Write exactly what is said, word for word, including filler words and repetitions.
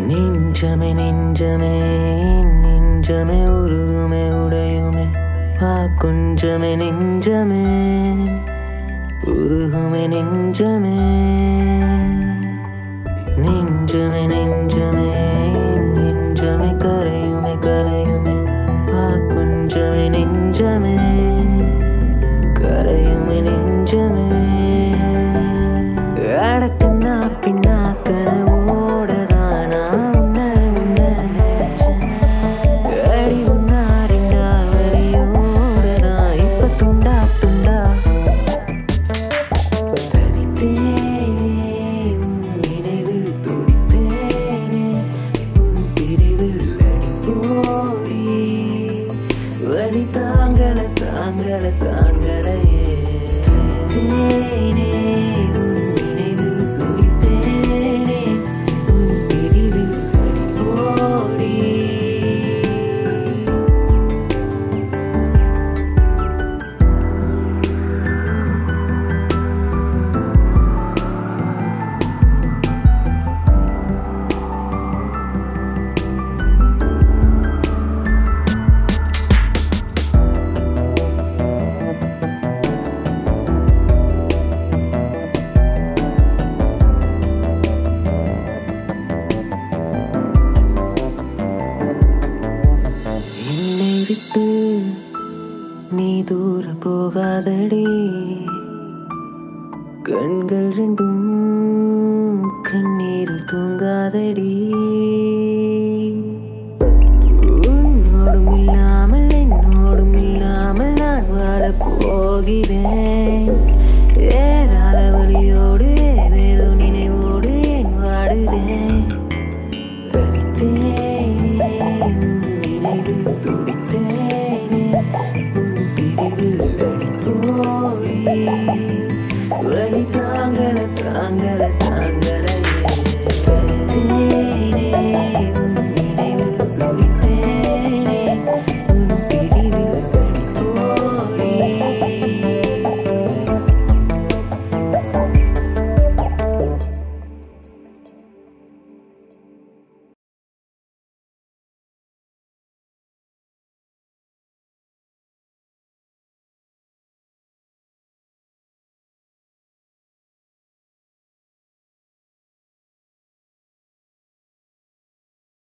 நெஞ்சமே நெஞ்சமே நெஞ்சமே உருகுமே உடையுமே வா கொஞ்சமே நெஞ்சமே உருகுமே நெஞ்சமே நெஞ்சமே நெஞ்சமே நெஞ்சமே கரையுமே கரையுமே வா கொஞ்சமே நெஞ்சமே கரையுமே நெஞ்சமே அடக்கண்ணா பின்னா கனவோடதானா உன்னை உன்னை அடி உன்னா ரெண்டா வரியோடதான் இப்ப துண்டா துண்டா தனித்தேனே உன் நினைவில் துடித்தேனே உன் பிரிவில் அடிப்போடி வழி தாங்கல தாங்கல தாங்கலையே தனித்தேனே நீ தூர போகாதடி கண்கள் ரெண்டும் கண்ணீரில் தூங்காதடி உன்னோடும் இல்லாமல் என்னோடும் இல்லாமல் நான் வாழ போகிறேன் ஏராள வழியோடு ஏதேதோ நினைவோடு ஏன் வாடுகிறேன் தனித்தேனே உன் நினைவில் துடித்தேனே உன் பிரிவில் அடிப்போடி